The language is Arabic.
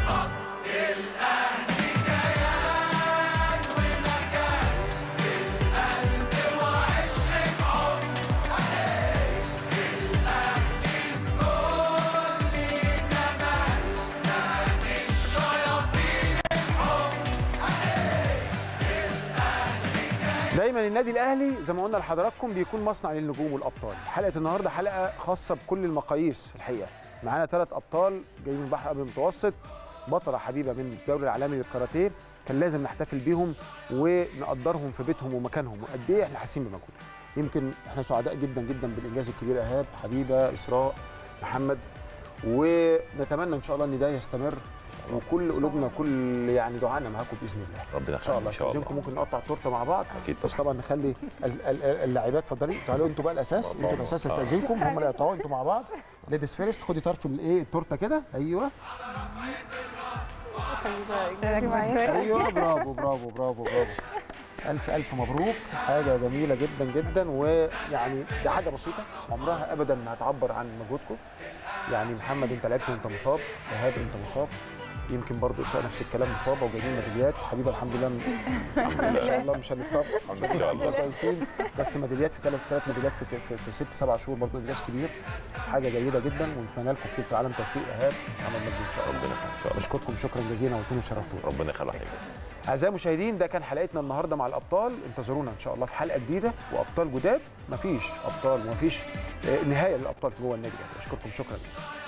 دايما النادي الاهلي زي ما قلنا لحضراتكم بيكون مصنع للنجوم والابطال. حلقه النهارده حلقه خاصه بكل المقاييس الحقيقه. معانا 3 ابطال جايين من البحر الابيض المتوسط، بطله حبيبه من الدوري العالمي للكاراتيه، كان لازم نحتفل بيهم ونقدرهم في بيتهم ومكانهم وقد ايه احنا حاسين بمجهودهم. يمكن احنا سعداء جدا جدا بالانجاز الكبير. ايهاب، حبيبه، اسراء، محمد، ونتمنى ان شاء الله ان ده يستمر وكل قلوبنا وكل يعني دعائنا معاكم باذن الله. ربنا ان شاء الله. استاذنكم ممكن نقطع التورته مع بعض اكيد، بس طبعا نخلي اللاعبات اتفضلي تعالوا انتوا بقى الاساس، انتوا الاساس. استاذنكم هم اللي يقطعوا انتوا مع بعض. ليديز فيرست. خدي طرف الايه التورته كده. ايوه ايوه برافو برافو برافو برافو. ألف مبروك. حاجة جميلة جدا جدا، ويعني دي حاجة بسيطة عمرها أبدا ما هتعبر عن مجهودكم. يعني محمد أنت لعبت وأنت مصاب، إيهاب أنت مصاب، يمكن برضه إسراء نفس الكلام مصابة وجايبين ميداليات. حبيبة الحمد لله إن شاء الله مش هنتصاب إن شاء الله كويسين، بس ميداليات في 3 ميداليات في 6-7 شهور برضه إنجاز كبير. حاجة جيدة جدا ونتمنى لكم في العالم توفيق. إيهاب، محمد مجدي إن شاء الله. بشكركم شكرا جزيلا وانتم شرفتونا. ربنا يخليك. أعزائي المشاهدين ده كان حلقتنا النهارده مع الابطال. انتظرونا ان شاء الله في حلقه جديده وابطال جداد. مفيش ابطال ومفيش نهايه للابطال جوه النادي الاهلي. بشكركم شكرا جزيلا.